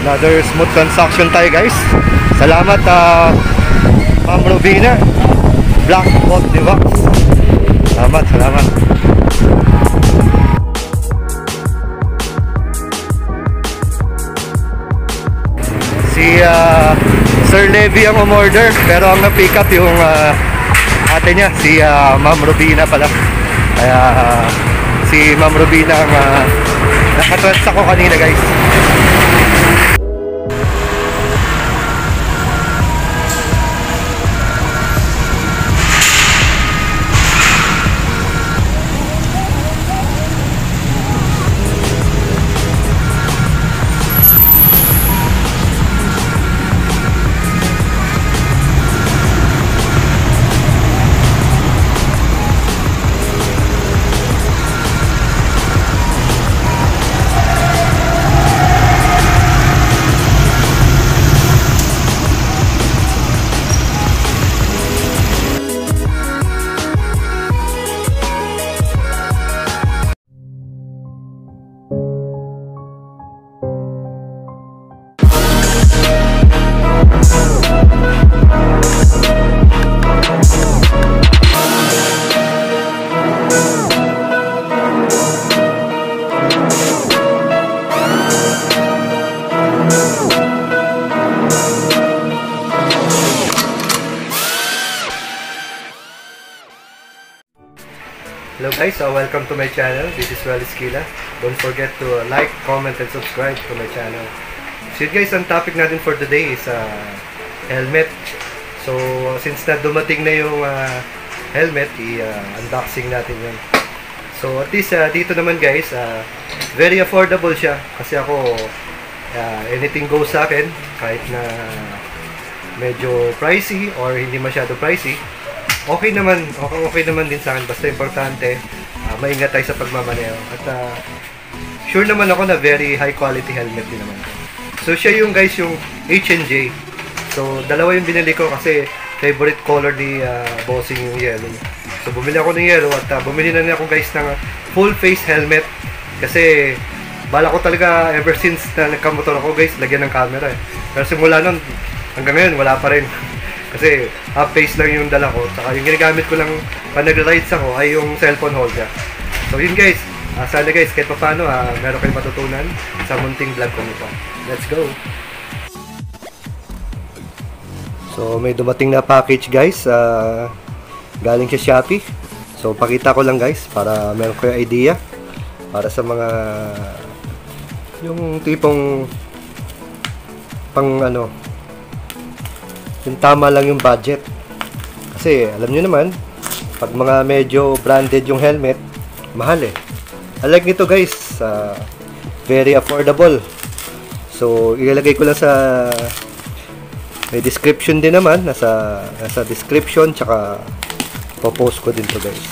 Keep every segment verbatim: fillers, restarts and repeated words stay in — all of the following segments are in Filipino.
Another smooth transaction tayo guys. Salamat uh, Ma'am Robina Black Bolt Diva. Salamat, salamat. Si uh, Sir Levy ang umorder, pero ang na-pick up yung uh, ate niya, si uh, Ma'am Robina pala. Kaya uh, si Ma'am Robina ang uh, nakatransact ko kanina guys. Hello guys, so welcome to my channel. This is Welly Skila. Don't forget to like, comment, and subscribe to my channel. So guys, ang topic natin for today is uh, helmet. So since na dumating na yung uh, helmet, i-unboxing uh, natin yun. So at least uh, dito naman guys, uh, very affordable siya. Kasi ako, uh, anything goes sa akin. Kahit na medyo pricey or hindi masyado pricey, okay naman, okay, okay naman din sa akin. Basta importante, uh, maingat tayo sa pagmamaneho. At uh, sure naman ako na very high quality helmet din naman. So siya yung guys, yung H and J. So dalawa yung binili ko kasi favorite color ni uh, Bossing yung yellow. So bumili ako ng yellow at uh, bumili na rin ako guys ng full face helmet. Kasi bala ko talaga ever since na nagkamotor ako guys, lagyan ng camera eh. Pero simula nun, hanggang ngayon wala pa rin. Kasi half face lang yung dala ko. Saka yung ginagamit ko lang pag nag-rides ako ay yung cellphone holder. So yun guys, uh, sana guys kahit pa paano uh, meron kayong matutunan sa munting vlog ko nito. Let's go! So may dumating na package guys, uh, galing sa Shopee. So pakita ko lang guys para meron kayo idea. Para sa mga yung tipong pang ano, yung tama lang yung budget. Kasi alam nyo naman, pag mga medyo branded yung helmet, mahal eh. Unlike nito guys, uh, very affordable. So ilalagay ko lang sa may description din naman, nasa, nasa description, tsaka popost ko din to guys.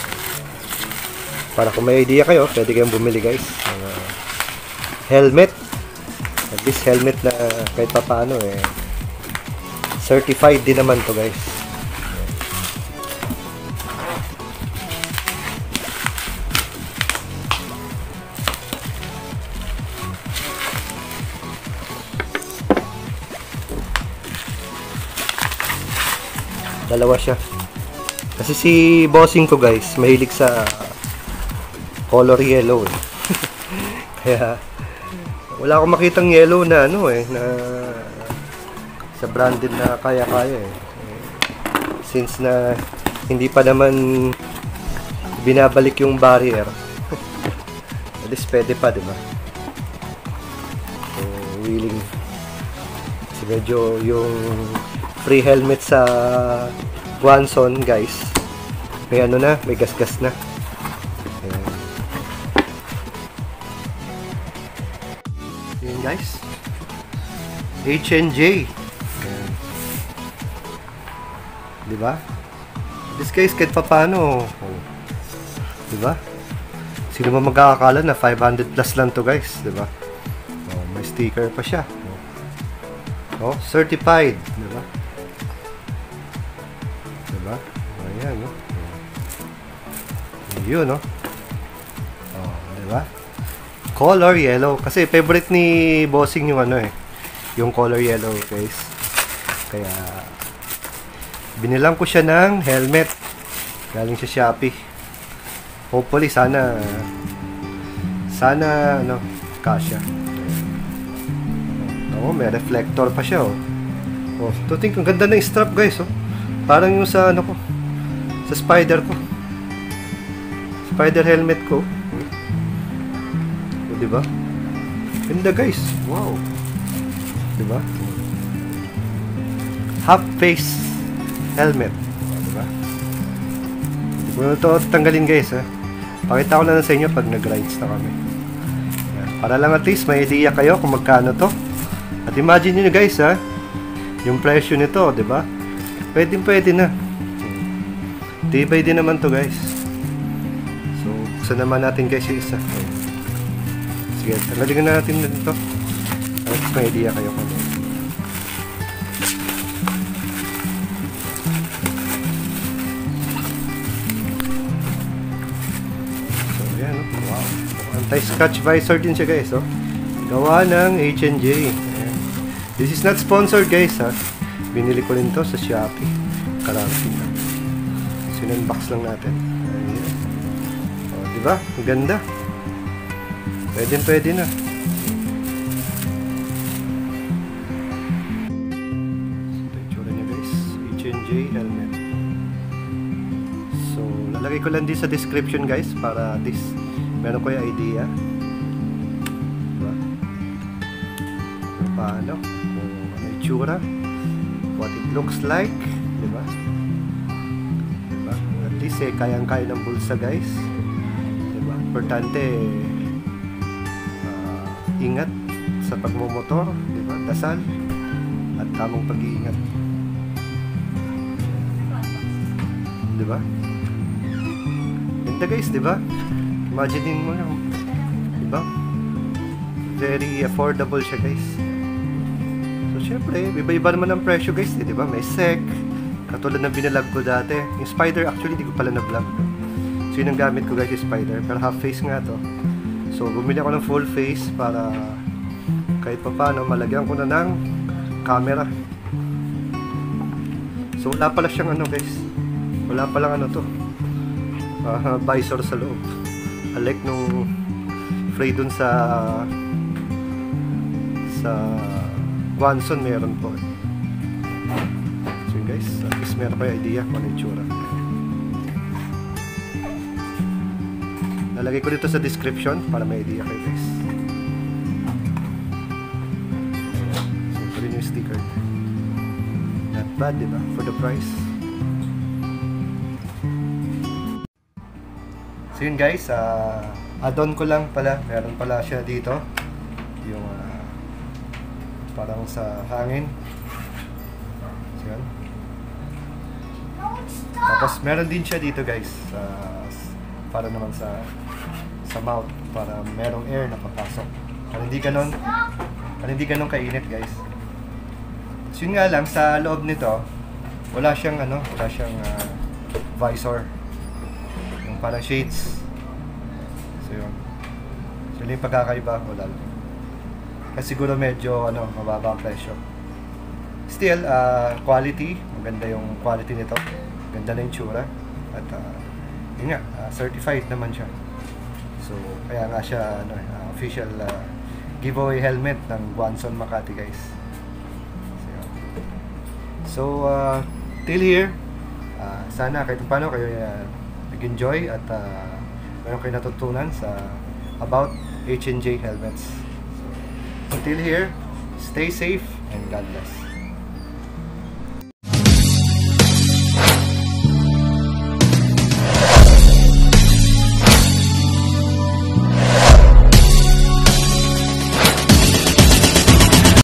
Para kung may idea kayo, pwede kayong bumili guys. Uh, helmet. At least helmet na kahit pa paano eh, certified din naman to guys. Dalawa siya. Kasi si Bossing ko guys, mahilig sa color yellow eh. Kaya wala akong makitang yellow na ano eh, na sa branded na kaya-kaya eh. Since na hindi pa naman binabalik yung barrier. At least pwede pa, diba? So, willing. Kasi medyo yung free helmet sa Guanson, guys, may ano na, may gas-gas na. Ayan. Ayan guys. H and J. Diba? This case kahit pa paano, oh. Diba? Sino ba magkakakala na five hundred plus lang to guys, diba? Oh, may sticker pa siya. Oh, certified, diba? Diba? Ayan, no? Yun, no? Oh, diba? Color yellow. Kasi favorite ni Bossing yung ano eh, yung color yellow, guys. Kaya binilang ko siya ng helmet galing sa Shopee. Hopefully sana sana ano, kasya. Oh, may reflector pa siya, oh. Oh, to think ang ganda ng strap, guys, oh. Parang yung sa ano ko, sa spider ko. Spider helmet ko. Oh, di ba? Ganda, guys. Wow. Di ba? Half face helmet. Oh, di ba? Hindi ko na ito tanggalin, guys, ha. Pakita ko lang sa inyo pag nag-rides na kami. Yan. Para lang at least may idea kayo kung magkano to. At imagine nyo, guys, ha, yung presyo nito, di ba? Pwede pwede na. Tibay din naman to, guys. So, buksan naman natin, guys, yung isa. Sige, tanggalin na natin dito. At least may idea kayo kung ano. So, yan, oh. Wow. Anti-scratch visor din siya, guys, oh. Gawa ng H and J. Ayan. This is not sponsored, guys, ha. Binili ko rin to sa Shopee. Karami na. Sinunbox lang natin. Ayan. O, diba? Ang ganda. Pwede pwede na. Ito yung tsura niya, guys. H and J helmet. So, lalagay ko lang din sa description, guys, para at least meron ko yung idea. Paano, kung ano yung tsura, what it looks like, diba? Diba? At least eh, kayang-kaya ng bulsa, guys, diba? Importante uh, ingat sa pagmumotor, diba? Dasal at tamang pag-iingat, diba? Ganda, guys, diba? Imagine mo lang, diba? Very affordable siya, guys. Siyempre, iba-iba naman ang presyo, guys, eh, di ba? May sec, katulad ng binalag ko dati. Yung spider, actually, di ko pala na-vlog. So, yun ang gamit ko, guys, yung spider. Pero half face nga to. So, bumili ako ng full face para kahit pa paano, malagyan ko na ng camera. So, wala pala siyang ano, guys. Wala palang ano to. Uh, visor sa loob. Alek nung free dun sa sa Wanson meron po. So yun, guys, at least meron kayo idea kung ano yung tsura. Lalagay ko dito sa description para may idea kayo, guys. So ito rin yung sticker. Not bad, diba? For the price. So yun, guys, uh, add-on ko lang pala. Meron pala siya dito yung uh, parang sa hangin. So, yun. Tapos meron din siya dito, guys, uh, para naman sa sa mouth, para merong air na papasok. Para hindi ganon para hindi ganon kainit, guys. So yun nga lang, sa loob nito wala siyang ano, wala siyang uh, visor. Yung parang shades. So yun. So yun yung pagkakaiba, wala lang. Kasi siguro medyo ano, mababa ang presyo. Still, uh, quality, maganda yung quality nito. Ganda na yung tsura. At uh, yun nga, uh, certified naman siya. So, kaya nga siya ano, uh, official uh, giveaway helmet ng Wanson Makati, guys. So, yun. So uh, till here, uh, sana kahit paano kayo uh, nag-enjoy at uh, meron kayo natutunan sa about H and J helmets. Until here, stay safe and God bless.